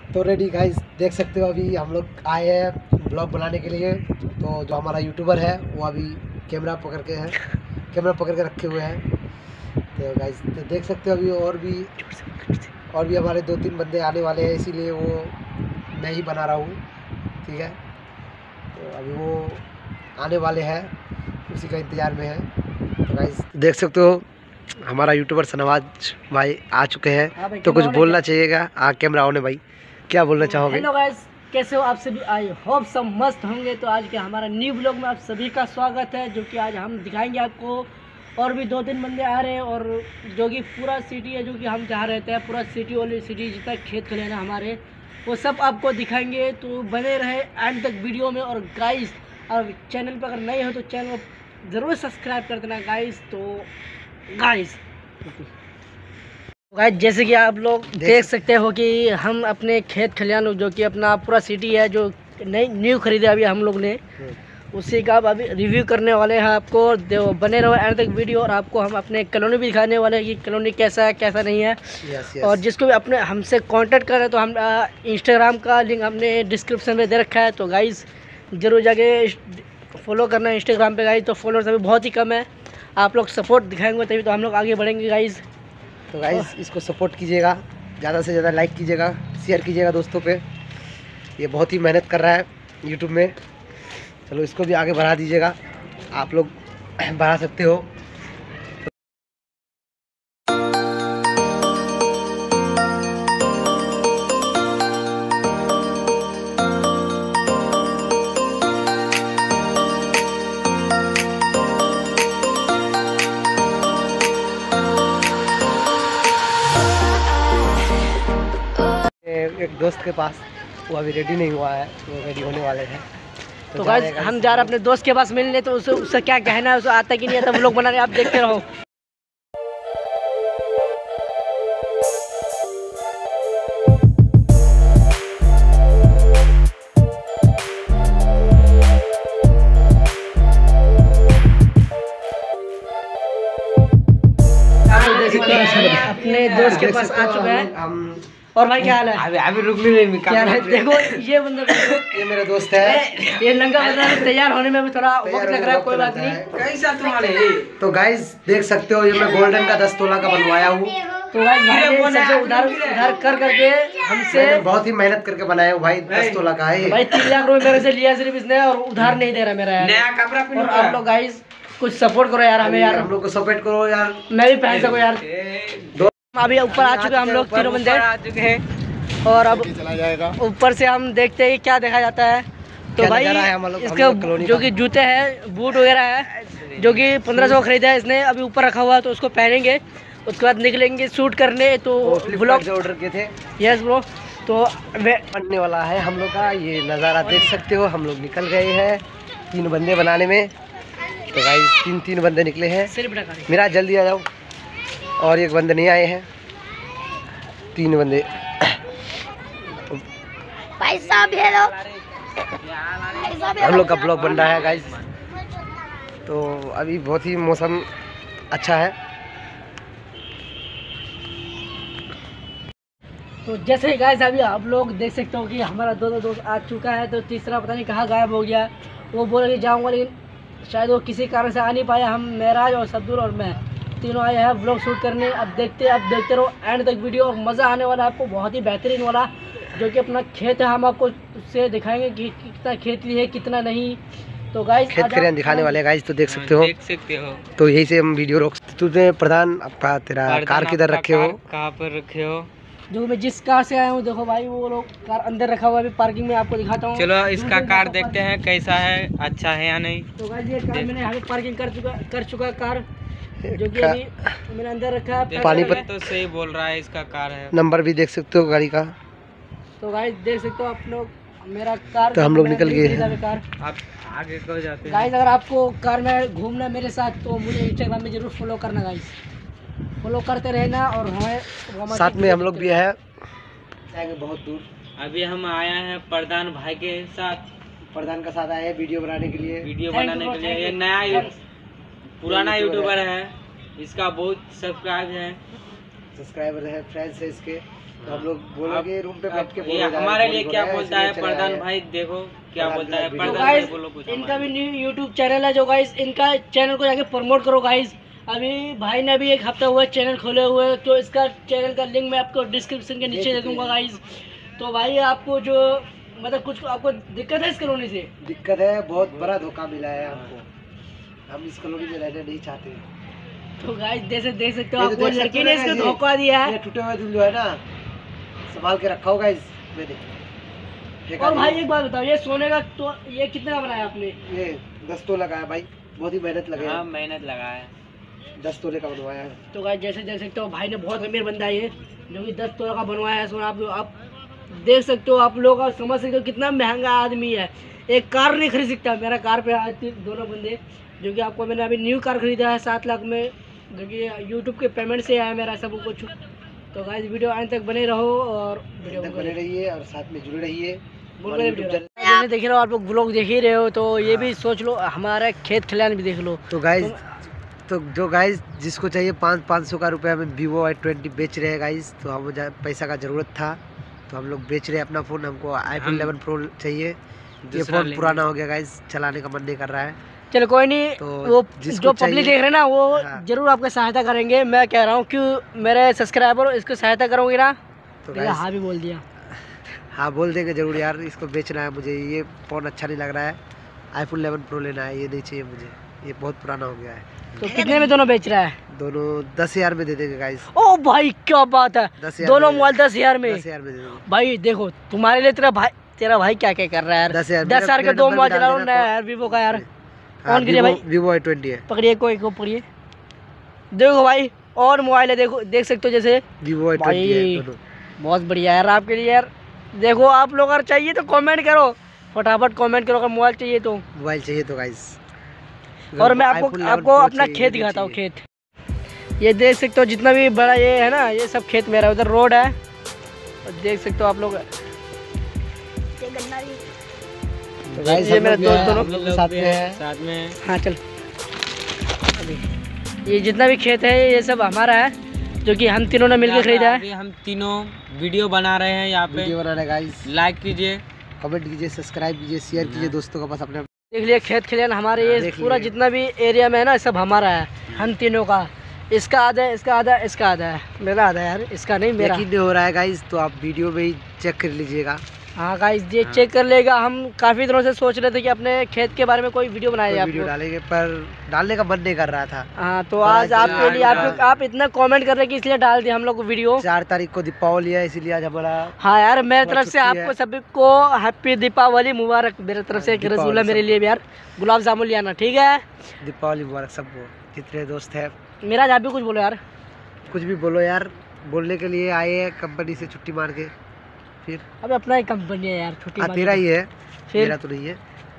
तो ready guys, देख सकते हो अभी हम लोग आए हैं ब्लॉग बनाने के लिए। तो जो हमारा यूट्यूबर है वो अभी कैमरा पकड़ के रखे हुए हैं। तो गाइस तो देख सकते हो अभी और भी हमारे 2-3 बंदे आने वाले हैं, इसीलिए वो मैं ही बना रहा हूँ। ठीक है, तो अभी वो आने वाले हैं, उसी का इंतज़ार में है। तो गाइस देख सकते हो हमारा यूट्यूबर शहनाज भाई आ चुके हैं। तो कुछ बोलना चाहिएगा। कैमरा ऑन है भाई, क्या बोलना चाहोगे? हेलो गाइस, कैसे हो आप सभी? आई होप सब मस्त होंगे। तो आज के हमारा न्यू ब्लॉग में आप सभी का स्वागत है, जो कि आज हम दिखाएंगे आपको। और भी 2-3 बंदे आ रहे हैं, और जो कि पूरा सिटी है, जो कि हम जहाँ रहते हैं, पूरा सिटी वाली सिटी जितना खेत खलिहान हमारे, वो सब आपको दिखाएंगे। तो बने रहे एंड तक वीडियो में। और गाइस और चैनल पर अगर नए हो तो चैनल को ज़रूर सब्सक्राइब कर देना गाइस। तो गाइस जैसे कि आप लोग देख सकते हो कि हम अपने खेत खलिहान, जो कि अपना पूरा सिटी है, जो नई न्यू खरीदे अभी हम लोग ने, उसी का अभी रिव्यू करने वाले हैं आपको। बने रहो एंड तक वीडियो। और आपको हम अपने कॉलोनी भी दिखाने वाले हैं कि कॉलोनी कैसा है कैसा नहीं है। और जिसको भी अपने हमसे कांटेक्ट करें तो हम इंस्टाग्राम का लिंक हमने डिस्क्रिप्शन में दे रखा है। तो गाइस जरूर जाके फॉलो करना इंस्टाग्राम पे गाइस। तो फॉलोअर्स अभी बहुत ही कम है, आप लोग सपोर्ट दिखाएंगे तभी तो हम लोग आगे बढ़ेंगे गाइस। तो गाइस इसको सपोर्ट कीजिएगा, ज़्यादा से ज़्यादा लाइक कीजिएगा, शेयर कीजिएगा दोस्तों पे। ये बहुत ही मेहनत कर रहा है यूट्यूब में। चलो इसको भी आगे बढ़ा दीजिएगा, आप लोग बढ़ा सकते हो। एक दोस्त के पास, वो अभी रेडी नहीं हुआ है, वो रेडी होने वाले हैं। तो गाइस हम जा रहे हैं अपने दोस्त के पास मिलने। तो उससे क्या कहना है, उसे आता कि नहीं आता, वो लोग बना रहे, आप देखते रहो। अपने दोस्त के पास आ चुका है। और भाई क्या हाल है? अभी रुक नहीं क्या है? देखो ये बंदा, ये मेरा दोस्त है। ये नंगा बंदा तैयार होने में भी थोड़ा वक्त लग रहा है, कोई बात नहीं। कैसा तुम्हारे? तो गाइस देख सकते हो, ये मैं गोल्डन का 10 तोला का बनवाया हूँ। तो गाइस भाई सबसे उधार कर करके हमसे बहुत ही मेहनत करके बनाया हूँ भाई। 10 तोला का है भाई। 3 लाख रुपए मेरे से लिया सिर्फ इसने, और उधार नहीं दे रहा मेरा यार। नया कपड़ा पहन। और आप लोग गाइस कुछ सपोर्ट करो यार हमें, यार हम लोग को सपोर्ट करो यार, मैं भी पहन सकूं यार। अभी ऊपर आ चुके हम लोग, तीनों बंदे आ चुके हैं। और अब चला जाएगा ऊपर से हम देखते हैं क्या देखा जाता है। तो भाई इसका जो कि जूते हैं, बूट वगैरह है, जो कि 1500 खरीदा है इसने, अभी ऊपर रखा हुआ है। तो उसको पहनेंगे, उसके बाद निकलेंगे शूट करने। तो ब्लॉग जो ऑर्डर किए थे, यस ब्रो, तो बनने वाला है हम लोग का। ये नज़ारा देख सकते हो, हम लोग निकल गए हैं 3 बंदे बनाने में। तो भाई 3 बंदे निकले हैं। मेरा जल्दी आ जाओ। और एक बंदे नहीं आए हैं, 3 बंदे। हम लोग का ब्लॉग बन रहा है गाइस। तो अभी बहुत ही मौसम अच्छा है। तो जैसे गाइस अभी आप लोग देख सकते हो कि हमारा दो दोस्त आ चुका है। तो तीसरा पता नहीं कहाँ गायब हो गया। वो बोल के जाऊँगा, लेकिन शायद वो किसी कारण से आ नहीं पाया। हम मेराज और सब्दुल और मैं तीनों आए हैं ब्लॉग शूट करने। अब देखते रहो एंड तक वीडियो, और मज़ा आने वाला है आपको, बहुत ही बेहतरीन वाला। जो कि अपना खेत है, हम आपको उससे दिखाएंगे कि कितना खेती है कितना नहीं। तो गाइस खेत खलिहान दिखाने वाले गाइस। तो देख सकते हो तो यही से हम वीडियो रोक। तुझे प्रधान आपका तेरा कार किधर रखे हो? कहाँ पर रखे हो? जो मैं जिस कार से आया हूँ, देखो भाई वो लोग कार अंदर रखा हुआ है, अभी पार्किंग में आपको दिखाता हूँ। चलो इसका कार देखते हैं कैसा है, अच्छा है या नहीं। तो गाइस ये कार मैंने यहाँ पे पार्किंग कर चुका कार, जो कि अभी मैंने अंदर रखा है। पानीपत तो सही बोल रहा है, इसका कार है। नंबर भी देख सकते हो गाड़ी का। तो गाइस देख सकते हो आप लोग मेरा कार। तो हम लोग निकल गए हैं। आप आगे को जाते हैं। गाइस अगर आपको कार में घूमना मेरे साथ, तो मुझे इंस्टाग्राम में जरूर फॉलो करना गाइस, फॉलो करते रहना। और हमें साथ में हम लोग भी है, जाएंगे बहुत दूर। अभी हम आए हैं प्रधान भाई के साथ, प्रधान का साथ आए हैं वीडियो बनाने के लिए। ये नया पुराना यूट्यूबर है, इसका बहुत सब्सक्राइबर है, फ्रेंड्स है इसके। तो हम लोग बोलेंगे रूम पे बैठ के ये हमारे लिए क्या बोलता है प्रधान भाई, देखो क्या बोलता है तो प्रधान भाई, गाइस बोलो कुछ। इनका भी न्यू यूट्यूब चैनल है जो गाइस, इनका चैनल को जाके प्रमोट करो गाइस। अभी भाई ने अभी एक हफ्ता हुआ चैनल खोले हुए, तो इसका चैनल का लिंक मैं आपको डिस्क्रिप्शन के नीचे दे दूंगा गाइस। तो भाई आपको जो मतलब कुछ आपको दिक्कत है इस कॉलोनी से? दिक्कत है, बहुत बड़ा धोखा मिला है हमको, हम इस कॉलोनी में रहना नहीं चाहते। तो गाइस देख सकते हो ये तो आपको देख सकते लड़की हो ने ना इसको guys, धोखा दिया है। ये टूटे हुए दिल जो है ना, संभाल के रखा होगा इस मैंने। और भाई एक बात बताओ, ये सोने का तो ये कितना का बनाया आपने? ये 10 तोला का है भाई, बहुत ही मेहनत लगे। हाँ मेहनत लगा है, 10 तोले का बनवाया है। तो गाइस जैसे देख सकते हो भाई ने बहुत अमीर बंदा है ये, जो कि 10 तोला का बनवाया है सोना। आप देख सकते हो, आप लोग समझ सकते हो कितना महंगा आदमी है। एक कार नहीं खरीद सकता। मेरा कार पे आए थे दोनों बंदे, जो कि आपको मैंने अभी न्यू कार खरीदा है 7 लाख में, जो कि यूट्यूब के पेमेंट से आया मेरा सब कुछ। तो गाइस वीडियो अंत तक बने रहो और वीडियो तक बने रहिए और साथ में जुड़े रहिए। जैसे देख रहे हो आप लोग ब्लॉग देख ही रहे हो, तो ये भी सोच लो, हमारा खेत खलिहान भी देख लो। तो गाइस तो जो गाइस जिसको चाहिए 500 का रुपया में Vivo Y20 बेच रहे हैं गाइस, तो हम पैसा का ज़रूरत था तो हम लोग बेच रहे हैं अपना फ़ोन। हमको iPhone 11 Pro चाहिए, ये फ़ोन पुराना हो गया गाइस, चलाने का मन नहीं कर रहा है। चलो कोई नहीं, तो वो जो पब्लिक देख रहे हैं ना वो जरूर आपका सहायता करेंगे। मैं कह रहा हूँ क्यों मेरे सब्सक्राइबर इसको सहायता करोगे ना? तो मैंने हाँ भी बोल दिया। हाँ बोल देंगे जरूर यार, इसको बेचना है मुझे, ये फ़ोन अच्छा नहीं लग रहा है, iPhone 11 Pro लेना है, ये नहीं चाहिए मुझे, ये बहुत पुराना हो गया है। तो कितने में दोनों बेच रहा है? दोनों 10,000 में दे देंगे गाइस। ओ भाई क्या बात है, 10,000 दोनों मोबाइल 10,000 में। 10,000 में दे देंगे भाई देखो तुम्हारे लिए तेरा भाई क्या क्या कर रहा है यार। 10,000 का 2 मोबाइल चला रहा है यार वीवो का यार। कौन गिरे भाई? Vivo Y20 है। पकड़िए कोई को पकड़िए, देखो भाई और मोबाइल है, देखो देख सकते हो जैसे Vivo Y20 है दोनों। बहुत बढ़िया यार आपके लिए यार। देखो आप लोग अगर चाहिए तो कमेंट करो, फटाफट कमेंट करो अगर मोबाइल चाहिए तो। मोबाइल चाहिए तो गाइस। और मैं आपको अपना खेत दिखाता हूँ। खेत ये देख सकते हो, जितना भी बड़ा ये है ना, ये सब खेत मेरा। उधर रोड है और देख सकते हो आप लोग, तो गाइस ये मेरे दोस्त दोनों साथ में हाँ चल। अभी ये जितना भी खेत है ये सब हमारा है, जो कि हम तीनों ने मिलकर खरीदा है। अभी हम तीनों वीडियो बना रहे हैं यहाँ पे, वीडियो बना रहे गाइस। लाइक कीजिए, कमेंट कीजिए, सब्सक्राइब कीजिए, शेयर कीजिए दोस्तों के पास अपने। देख लिया खेत खलिहान हमारे, ये पूरा जितना भी एरिया में है ना सब हमारा है, हम तीनों का। इसका आधा है, इसका आधा है, इसका आधा है, मेरा आधा है यार, इसका नहीं मेरा। यकीन नहीं हो रहा है गाइस, तो आप वीडियो में ही चेक कर लीजिएगा। हाँ गाइस ये चेक कर लेगा। हम काफ़ी दिनों से सोच रहे थे कि अपने खेत के बारे में कोई वीडियो बनाए, वीडियो डालेंगे, पर डालने का मन नहीं कर रहा था। हाँ तो आज आपके लिए आप इतना कमेंट कर रहे कि इसलिए डाल दिया हम लोग वीडियो। 4 तारीख को दीपावली है, इसीलिए आज हमारा। हाँ यार मेरी तरफ से आपको सभी को हैप्पी दीपावली मुबारक। मेरी तरफ से एक रसगुल्ला मेरे लिए भी यार, गुलाब जामुन ले आना, ठीक है? दीपावली मुबारक सबको, जितने दोस्त हैं। मेरा आप भी कुछ बोलो यार। कुछ भी बोलो यार, बोलने के लिए आए हैं कंपनी से छुट्टी मार के। फिर अब अपना ही कंपनी है यार, छुट्टी तेरा ही है, फिर मेरा तो नहीं है।